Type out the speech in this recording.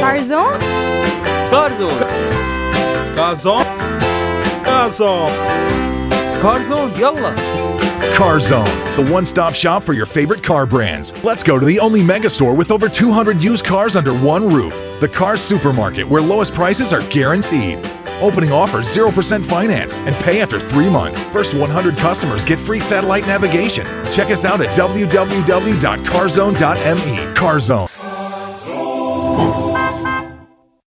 Carzone? Carzone. Carzone يلا. Carzone, the one-stop shop for your favorite car brands. Let's go to the only mega store with over 200 used cars under one roof. The Car Supermarket, where lowest prices are guaranteed. Opening offers 0% finance and pay after 3 months. First 100 customers get free satellite navigation. Check us out at www.carzone.me. Carzone.